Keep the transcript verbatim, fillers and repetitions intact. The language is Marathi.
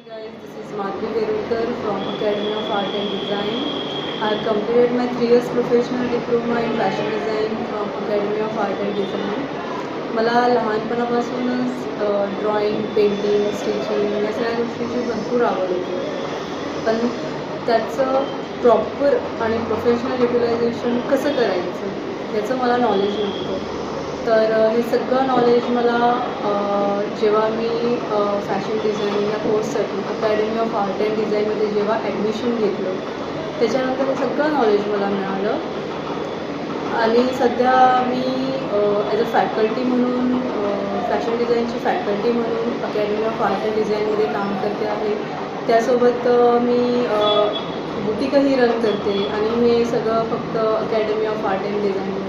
Hi guys, this is Madhavi Werulkar from Academy of Art and Design. I have completed my three years professional diploma in fashion design from Academy of Art and Design. मला लहानपणापासूनच ड्रॉइंग, पेंटिंग, स्टिचिंग या सगळ्या गोष्टींची भरपूर आवड होती. पण त्याचं प्रॉपर आणि प्रोफेशनल युटिलायझेशन कसं करायचं याचं मला नॉलेज नव्हतं. तर हे सगळं नॉलेज मला जेव्हा मी फॅशन डिझायनिंग या कोर्ससाठी अकॅडमी ऑफ आर्ट अँड डिझाईनमध्ये जेव्हा ॲडमिशन घेतलं त्याच्यानंतर हे सगळं नॉलेज मला मिळालं. आणि सध्या मी ॲज अ फॅकल्टी म्हणून फॅशन डिझाईनची फॅकल्टी म्हणून अकॅडमी ऑफ आर्ट अँड डिझाईनमध्ये काम करते आहे. त्यासोबत मी बुटीकही रन करते आणि हे सगळं फक्त academy of art and design